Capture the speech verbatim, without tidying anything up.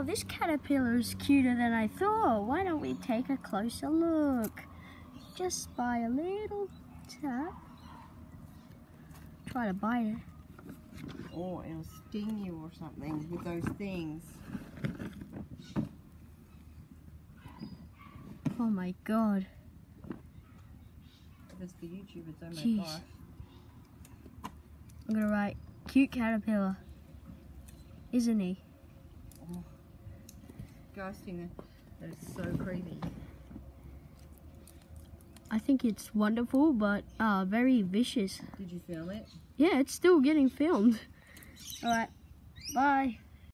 wow, this caterpillar is cuter than I thought. Why don't we take a closer look? Just by a little tap. Try to bite it. Or it'll sting you or something with those things. Oh my god. If it's for YouTube, it's oh my Jeez. gosh. I'm gonna write, cute caterpillar. Isn't he? Oh, disgusting. That is so creepy. I think it's wonderful, but uh, very vicious. Did you film it? Yeah, it's still getting filmed. Alright, bye.